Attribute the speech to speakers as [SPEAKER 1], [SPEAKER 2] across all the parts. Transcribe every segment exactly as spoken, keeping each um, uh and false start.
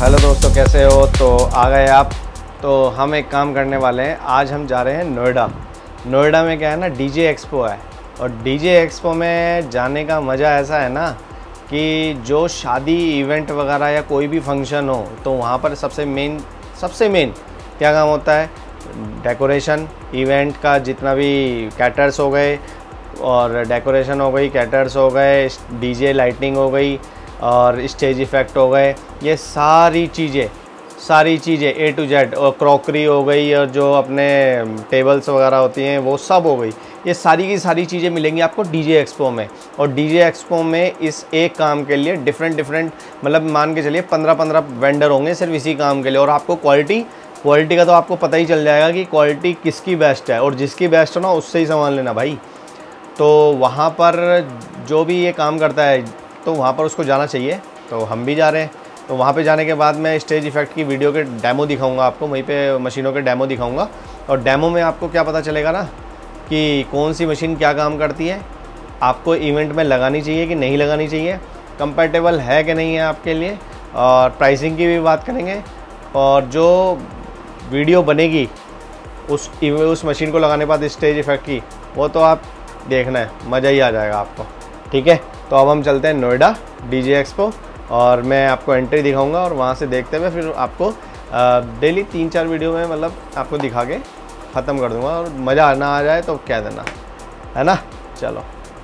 [SPEAKER 1] Hello दोस्तों, कैसे हो? तो आ गए आप। तो हम एक काम करने वाले हैं, आज हम जा रहे हैं नोएडा। नोएडा में क्या है ना, डीजे एक्सपो है। और डीजे एक्सपो में जाने का मज़ा ऐसा है ना कि जो शादी इवेंट वगैरह या कोई भी फंक्शन हो तो वहाँ पर सबसे मेन सबसे मेन क्या काम होता है, डेकोरेशन। इवेंट का जितना भी कैटर्स हो गए और डेकोरेशन हो गई, कैटर्स हो गए, डीजे लाइटिंग हो गई और स्टेज इफ़ेक्ट हो गए, ये सारी चीज़ें सारी चीज़ें ए टू जेड, और क्रॉकरी हो गई और जो अपने टेबल्स वगैरह होती हैं वो सब हो गई। ये सारी की सारी चीज़ें मिलेंगी आपको डीजे एक्सपो में। और डीजे एक्सपो में इस एक काम के लिए डिफरेंट डिफरेंट मतलब मान के चलिए पंद्रह पंद्रह वेंडर होंगे सिर्फ इसी काम के लिए। और आपको क्वालिटी क्वालिटी का तो आपको पता ही चल जाएगा कि क्वालिटी किसकी बेस्ट है, और जिसकी बेस्ट हो ना उससे ही सामान लेना भाई। तो वहाँ पर जो भी ये काम करता है तो वहाँ पर उसको जाना चाहिए, तो हम भी जा रहे हैं। तो वहाँ पे जाने के बाद मैं स्टेज इफ़ेक्ट की वीडियो के डेमो दिखाऊंगा आपको, वहीं पे मशीनों के डेमो दिखाऊंगा। और डेमो में आपको क्या पता चलेगा ना कि कौन सी मशीन क्या काम करती है, आपको इवेंट में लगानी चाहिए कि नहीं लगानी चाहिए, कंपैटिबल है कि नहीं है आपके लिए। और प्राइसिंग की भी बात करेंगे। और जो वीडियो बनेगी उस उस मशीन को लगाने के बाद स्टेज इफ़ेक्ट की, वो तो आप देखना है, मज़ा ही आ जाएगा आपको। ठीक है, तो अब हम चलते हैं नोएडा डीजे एक्सपो और मैं आपको एंट्री दिखाऊंगा और वहाँ से देखते हुए फिर आपको डेली तीन चार वीडियो में मतलब आपको दिखा के ख़त्म कर दूंगा। और मज़ा ना आ जाए तो कह देना, है ना। चलो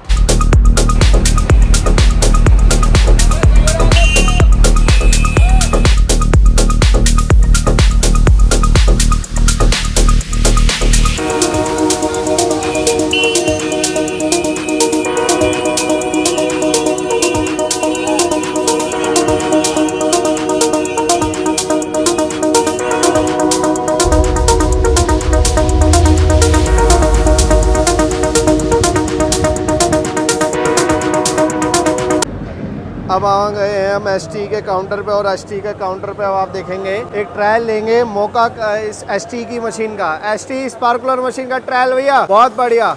[SPEAKER 1] अब आ गए हैं हम एस टी के काउंटर पे। और एस टी के काउंटर पे अब आप देखेंगे एक ट्रायल लेंगे मोका का, इस एस टी की मशीन का, एस टी स्पार्कुलर मशीन का ट्रायल। भैया बहुत बढ़िया,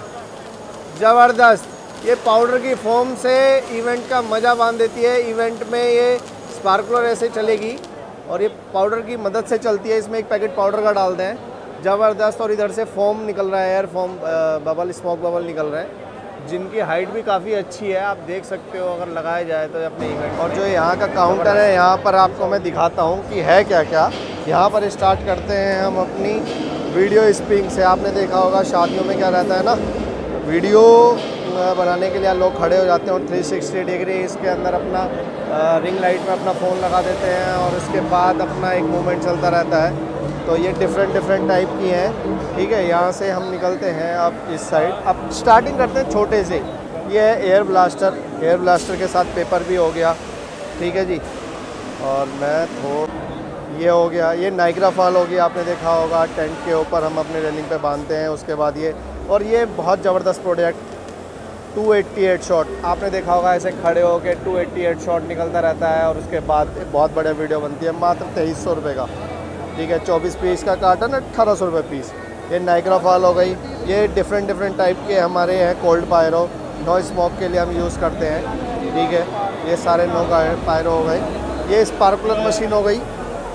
[SPEAKER 1] ज़बरदस्त। ये पाउडर की फोम से इवेंट का मज़ा बांध देती है। इवेंट में ये स्पार्कुलर ऐसे चलेगी और ये पाउडर की मदद से चलती है। इसमें एक पैकेट पाउडर का डालते हैं, ज़बरदस्त। और इधर से फोम निकल रहा है, air foam, bubble, smoke bubble निकल रहा है, जिनकी हाइट भी काफ़ी अच्छी है, आप देख सकते हो अगर लगाया जाए तो अपने इवेंट। और जो यहाँ का काउंटर है, यहाँ पर आपको मैं दिखाता हूँ कि है क्या क्या। यहाँ पर स्टार्ट करते हैं हम अपनी वीडियो स्प्रिंग से। आपने देखा होगा शादियों में क्या रहता है ना, वीडियो बनाने के लिए लोग खड़े हो जाते हैं और थ्री सिक्सटी डिग्री इसके अंदर अपना रिंग लाइट में अपना फ़ोन लगा देते हैं और उसके बाद अपना एक मूवमेंट चलता रहता है। तो ये डिफरेंट डिफरेंट टाइप की हैं। ठीक है, यहाँ से हम निकलते हैं अब इस साइड। अब स्टार्टिंग करते हैं छोटे से। ये है एयर ब्लास्टर, एयर ब्लास्टर के साथ पेपर भी हो गया। ठीक है जी। और मैं थोड़ा ये हो गया, ये नाइग्रा फॉल हो गया, आपने देखा होगा टेंट के ऊपर हम अपने रेलिंग पे बांधते हैं। उसके बाद ये, और ये बहुत ज़बरदस्त product two eighty eight shot, आपने देखा होगा ऐसे खड़े हो के टू एट्टी एट शॉट निकलता रहता है। और उसके बाद बहुत बढ़िया वीडियो बनती है, मात्र तेईस सौ रुपये का। ठीक है, चौबीस पीस का कार्टन, अट्ठारह सौ रुपये पीस। ये नाइग्रा फॉल हो गई। ये डिफरेंट डिफरेंट टाइप के हमारे हैं कोल्ड पायरो, नो स्मोक के लिए हम यूज़ करते हैं। ठीक है, ये सारे नो पायरो हो गए। ये स्पार्कुलर मशीन हो गई।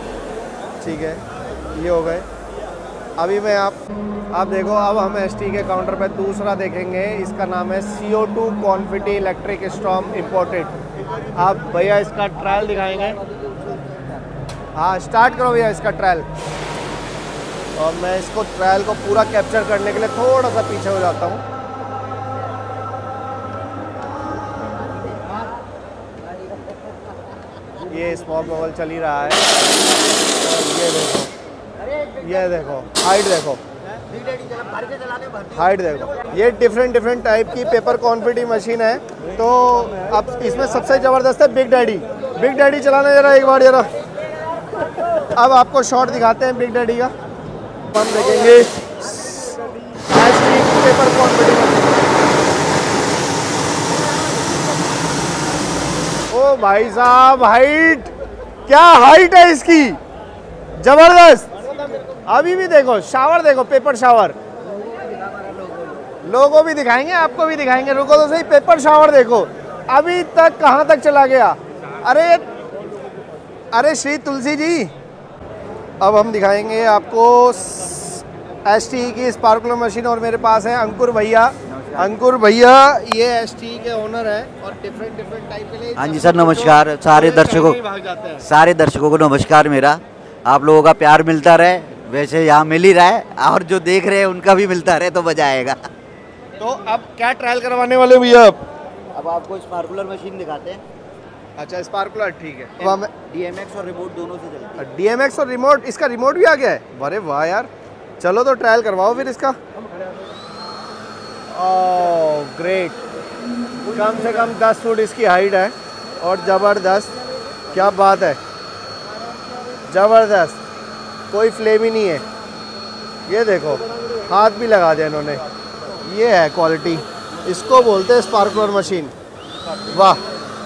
[SPEAKER 1] ठीक है, ये हो गए। अभी मैं आप आप देखो, अब हम एस टी के काउंटर पे दूसरा देखेंगे। इसका नाम है C O two confetti electric storm imported. आप भैया इसका ट्रायल दिखाएंगे? हाँ, स्टार्ट करो भैया इसका ट्रायल। और मैं इसको ट्रायल को पूरा कैप्चर करने के लिए थोड़ा सा पीछे हो जाता हूँ। ये स्मोक बबल चल ही रहा है। ये देखो, ये देखो हाइट, देखो हाइट देखो। ये डिफरेंट डिफरेंट टाइप की पेपर कॉन्फिटी मशीन है। तो अब इसमें सबसे ज़बरदस्त है बिग डैडी। बिग डैडी चलाना जरा एक बार जरा। अब आपको शॉट दिखाते हैं बिग डैडी का। हम देखेंगे पेपर कॉन्फिटी मशीन। ओ भाई साहब, हाइट, क्या हाइट है इसकी, जबरदस्त। अभी भी देखो, शावर देखो, पेपर शावर। लोगों भी दिखाएंगे, आपको भी दिखाएंगे, रुको तो सही। पेपर शावर देखो अभी तक कहाँ तक चला गया। अरे अरे श्री तुलसी जी, अब हम दिखाएंगे आपको एस टी की स्पार्कुलर मशीन और मेरे पास है अंकुर भैया। अंकुर भैया ये एस टी के ओनर है और डिफरेंट डिफरेंट टाइप के लिए।
[SPEAKER 2] हाँ जी सर, नमस्कार सारे दर्शकों सारे दर्शकों को नमस्कार। मेरा आप लोगों का प्यार मिलता रहे, वैसे यहाँ मिल ही रहा है, और जो देख रहे हैं उनका भी मिलता रहे तो मजा आएगा।
[SPEAKER 1] तो अब क्या ट्रायल करवाने वाले भैया?
[SPEAKER 2] अब आपको स्पार्कुलर मशीन दिखाते हैं।
[SPEAKER 1] अच्छा स्पार्कुलर, ठीक है।
[SPEAKER 2] अब हमें डी एम एक्स और रिमोट दोनों से चलती है।
[SPEAKER 1] डी एम एक्स और रिमोट, इसका रिमोट भी आ गया है? अरे वाह यार, चलो तो ट्रायल करवाओ फिर इसका। ओह ग्रेट, कम से कम दस फुट इसकी हाइट है और ज़बरदस्त, क्या बात है, ज़बरदस्त, कोई फ्लेम ही नहीं है। ये देखो हाथ भी लगा दिया इन्होंने, ये है क्वालिटी, इसको बोलते हैं स्पार्कुलर मशीन। वाह,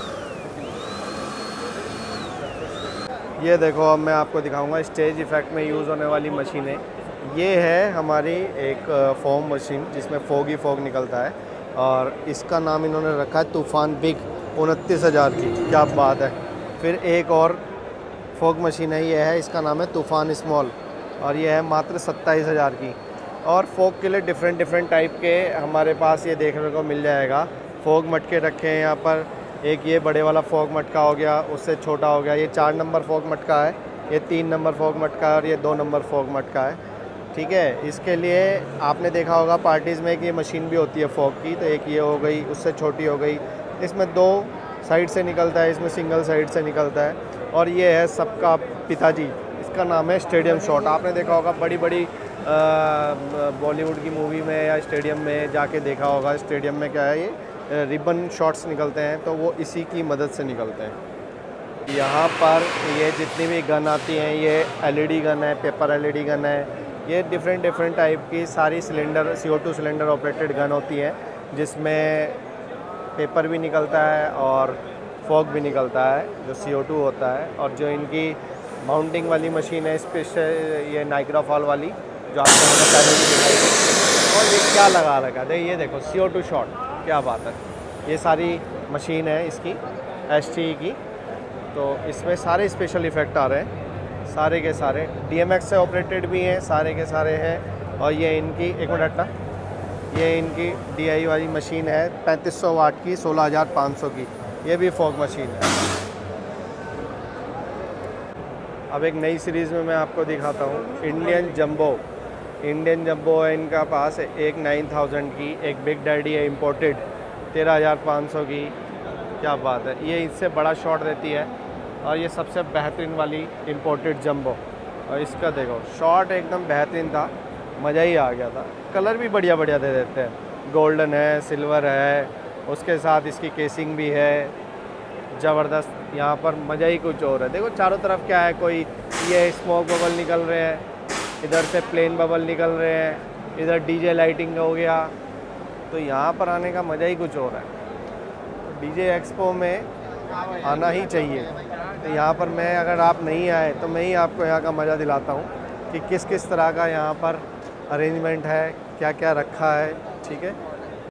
[SPEAKER 1] ये देखो अब मैं आपको दिखाऊंगा स्टेज इफेक्ट में यूज़ होने वाली मशीनें। ये है हमारी एक फोम मशीन जिसमें फोग ही फोग निकलता है और इसका नाम इन्होंने रखा है तूफ़ान बिग, उनतीस हज़ार की, क्या बात है। फिर एक और फोग मशीन है, ये है, इसका नाम है तूफ़ान स्मॉल और ये है मात्र सत्ताईस हज़ार की। और फोग के लिए डिफरेंट डिफरेंट टाइप के हमारे पास ये देखने को मिल जाएगा। फोग मटके रखे हैं यहाँ पर, एक ये बड़े वाला फोग मटका हो गया, उससे छोटा हो गया, ये चार नंबर फोग मटका है, ये तीन नंबर फोग मटका है और ये दो नंबर फोग मटका है। ठीक है, इसके लिए आपने देखा होगा पार्टीज़ में कि ये मशीन भी होती है फोग की, तो एक ये हो गई, उससे छोटी हो गई, इसमें दो साइड से निकलता है, इसमें सिंगल साइड से निकलता है। और ये है सबका पिताजी, इसका नाम है स्टेडियम शॉट। आपने देखा होगा बड़ी बड़ी बॉलीवुड की मूवी में या स्टेडियम में जाके देखा होगा, स्टेडियम में क्या है, ये रिबन शॉट्स निकलते हैं, तो वो इसी की मदद से निकलते हैं। यहाँ पर ये जितनी भी गन आती हैं, ये एलईडी गन है, पेपर एलईडी गन है, ये डिफरेंट डिफरेंट टाइप की सारी cylinder C O two cylinder operated gun होती है, जिसमें पेपर भी निकलता है और फॉग भी निकलता है जो सी ओ टू होता है। और जो इनकी माउंटिंग वाली मशीन है स्पेशल, ये नाइग्रा फॉल वाली जो आपको मैंने पहले भी दिखाई थी। और ये क्या लगा रखा है, ये देखो सी ओ टू शॉट, क्या बात है। ये सारी मशीन है इसकी एस टी की, तो इसमें सारे स्पेशल इफ़ेक्ट आ रहे हैं, सारे के सारे डी एम एक्स से ऑपरेटेड भी हैं, सारे के सारे हैं। और ये इनकी एक मिनट ना, ये इनकी डी आई वाली मशीन है पैंतीस सौ वाट की, सोलह हज़ार पाँच सौ की, ये भी फॉग मशीन है। अब एक नई सीरीज़ में मैं आपको दिखाता हूँ, इंडियन जंबो। इंडियन जंबो है इनका पास, एक नाइन थाउजेंड की, एक बिग डैडी है इम्पोर्टेड तेरह हज़ार पाँच सौ की, क्या बात है। ये इससे बड़ा शॉट देती है और ये सबसे बेहतरीन वाली इम्पोर्टेड जंबो। और इसका देखो शॉट एकदम बेहतरीन था, मज़ा ही आ गया था। कलर भी बढ़िया बढ़िया दे देते हैं, गोल्डन है, सिल्वर है, उसके साथ इसकी केसिंग भी है, ज़बरदस्त। यहाँ पर मज़ा ही कुछ और है। देखो चारों तरफ क्या है, कोई ये स्मोक बबल निकल रहे हैं, इधर से प्लेन बबल निकल रहे हैं, इधर डीजे लाइटिंग हो गया, तो यहाँ पर आने का मज़ा ही कुछ और है। डीजे एक्सपो में आना ही चाहिए। तो यहाँ पर मैं, अगर आप नहीं आए तो मैं ही आपको यहाँ का मज़ा दिलाता हूँ कि किस किस तरह का यहाँ पर अरेंजमेंट है, क्या क्या रखा है, ठीक है।